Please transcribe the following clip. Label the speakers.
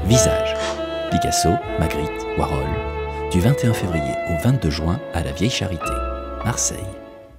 Speaker 1: Visage. Picasso, Magritte, Warhol. Du 21 février au 22 juin à la Vieille Charité, Marseille.